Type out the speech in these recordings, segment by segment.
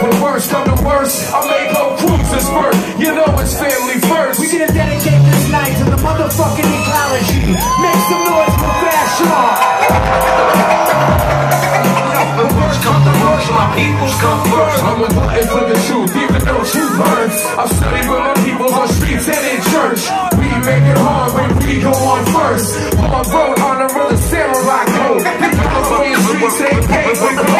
When worst come to worst, I make whole cruises first. You know it's family first. We gonna dedicate this night to the motherfucking Ecology. Make some noise for Fashawn. When worst come to worst, my peoples come first. I'm a glutton for the truth, even though truth hurts. I've studied with my people on streets and in church. We make it hard when we go on first. On my road, on the road, samurai code. The California streets ain't paid when the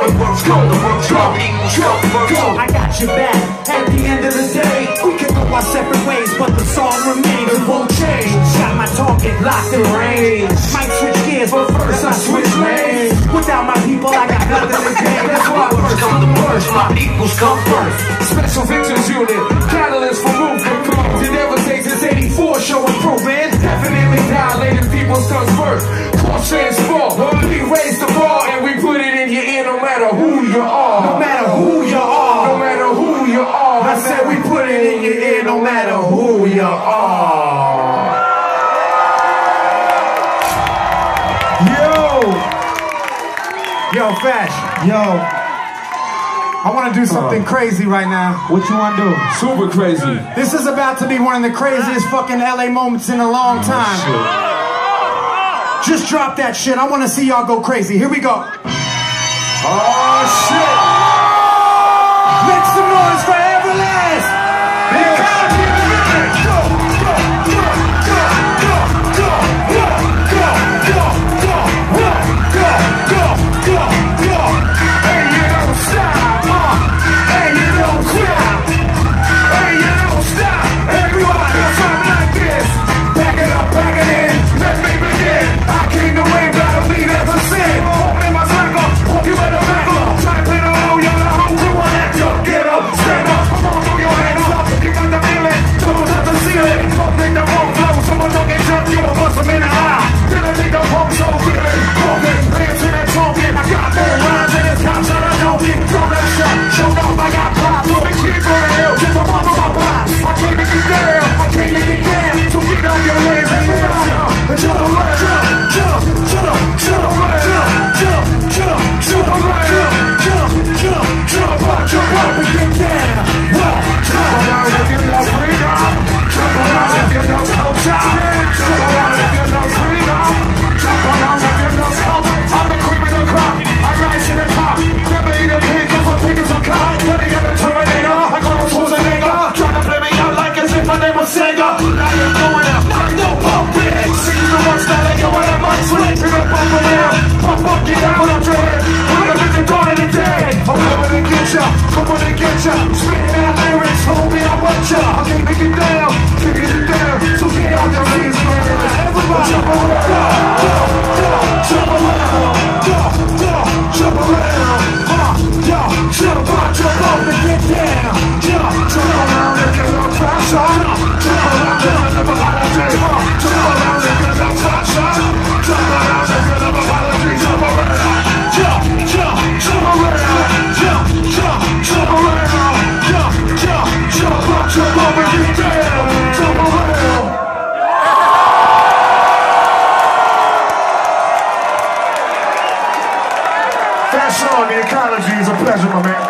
I got your back. At the end of the day, we can go our separate ways, but the song remains. It won't change. Got my target locked in range. Might switch gears, but first I switch lanes. Without my people, I got nothing to gain. That's why first come to worst, my peoples come first. Special Victims Unit, catalyst for movement. To never say since 84, show improvement. Definitely dilated people's guns first. Cross transport, we raise the bar and we put it in your ear no matter who you are. No matter who you are. No matter who you are. I said we put it in your ear no matter who you are. Yo, Fash. Yo. I want to do something crazy right now. What you want to do? Super crazy. This is about to be one of the craziest fucking LA moments in a long time. Just drop that shit. I want to see y'all go crazy. Here we go. Oh, shit. Make some noise for Everlast. Fashawn, the Ecology is a pleasure, my man.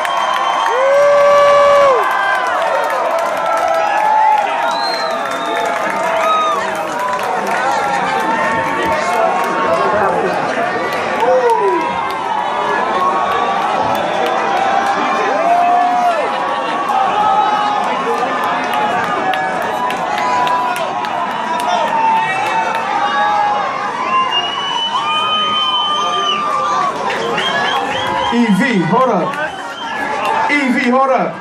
EV, hold up. EV, hold up.